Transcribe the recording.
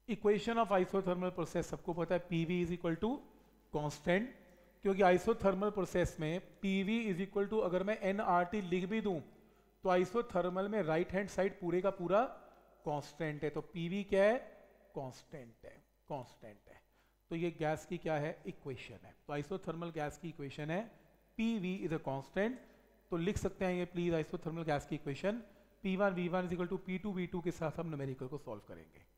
Equation of isothermal process सबको पता है, PV is equal to constant, क्योंकि आइसोथर्मल प्रोसेस में पीवी इज इक्वल टू, अगर मैं एनआरटी लिख भी दूं तो आइसोथर्मल में राइट हैंड साइड पूरे का पूरा कांस्टेंट है, तो पीवी क्या है, कांस्टेंट है, कांस्टेंट है। तो ये गैस की क्या है, इक्वेशन है। तो आइसोथर्मल गैस की इक्वेशन है पीवी इज अ कांस्टेंट। तो लिख सकते हैं ये प्लीज आइसोथर्मल गैस की equation, P1 V1 is equal to P2 V2 के साथ हम न्यूमेरिकल को सॉल्व करेंगे।